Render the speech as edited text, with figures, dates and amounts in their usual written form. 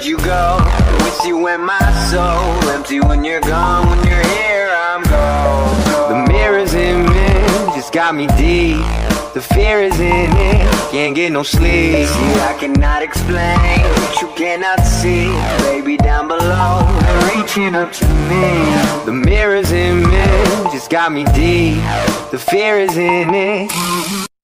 you go. With you in my soul, empty when you're gone. When you're here, I'm gone. The mirror's in me, just got me deep. The fear is in it, can't get no sleep. See, I cannot explain what you cannot see. Baby, down below, they're reaching up to me. The mirror's in me, just got me deep. The fear is in it.